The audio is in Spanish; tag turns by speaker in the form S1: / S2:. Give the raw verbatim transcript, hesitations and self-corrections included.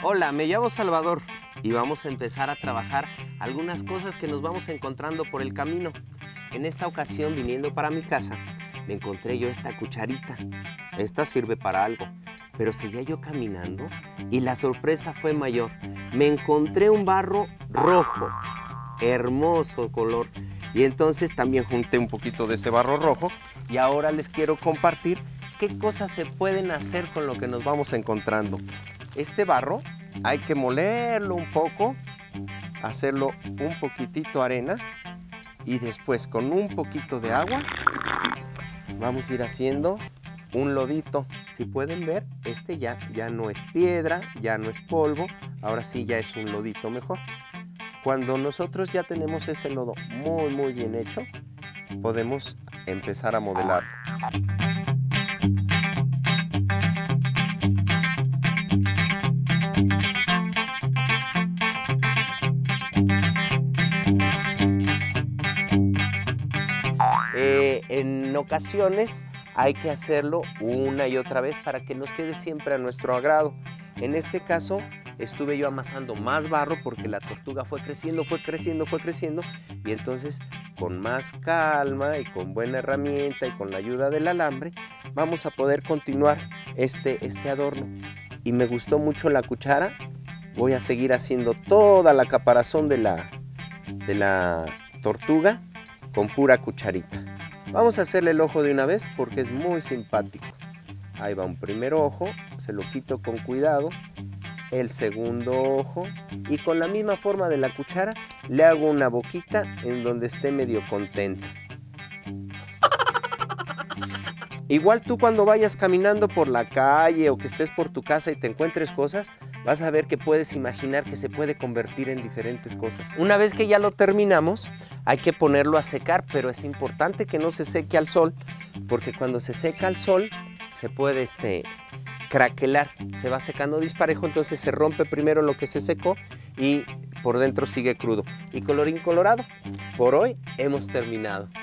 S1: Hola, me llamo Salvador y vamos a empezar a trabajar algunas cosas que nos vamos encontrando por el camino. En esta ocasión, viniendo para mi casa, me encontré yo esta cucharita. Esta sirve para algo, pero seguía yo caminando y la sorpresa fue mayor. Me encontré un barro rojo, hermoso color, y entonces también junté un poquito de ese barro rojo y ahora les quiero compartir qué cosas se pueden hacer con lo que nos vamos encontrando. Este barro hay que molerlo un poco, hacerlo un poquitito arena y después con un poquito de agua vamos a ir haciendo un lodito. Si pueden ver, este ya, ya no es piedra, ya no es polvo, ahora sí ya es un lodito mejor. Cuando nosotros ya tenemos ese lodo muy muy bien hecho, podemos empezar a modelar. Eh, en ocasiones hay que hacerlo una y otra vez para que nos quede siempre a nuestro agrado. En este caso estuve yo amasando más barro porque la tortuga fue creciendo, fue creciendo, fue creciendo y entonces con más calma y con buena herramienta y con la ayuda del alambre vamos a poder continuar este, este adorno. Y me gustó mucho la cuchara. Voy a seguir haciendo toda la caparazón de la, de la tortuga con pura cucharita. Vamos a hacerle el ojo de una vez porque es muy simpático. Ahí va un primer ojo, se lo quito con cuidado, el segundo ojo y con la misma forma de la cuchara le hago una boquita en donde esté medio contenta. Igual tú cuando vayas caminando por la calle o que estés por tu casa y te encuentres cosas, vas a ver que puedes imaginar que se puede convertir en diferentes cosas. Una vez que ya lo terminamos, hay que ponerlo a secar, pero es importante que no se seque al sol, porque cuando se seca al sol, se puede este, craquelar, se va secando disparejo, entonces se rompe primero lo que se secó y por dentro sigue crudo. Y colorín colorado, por hoy hemos terminado.